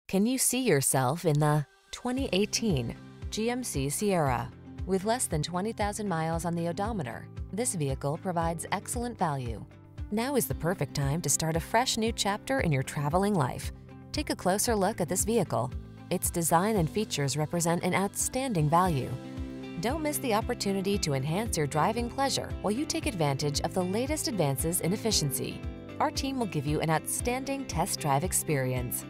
Can you see yourself in the 2018 GMC Sierra? With less than 20,000 miles on the odometer, this vehicle provides excellent value. Now is the perfect time to start a fresh new chapter in your traveling life. Take a closer look at this vehicle. Its design and features represent an outstanding value. Don't miss the opportunity to enhance your driving pleasure while you take advantage of the latest advances in efficiency. Our team will give you an outstanding test drive experience.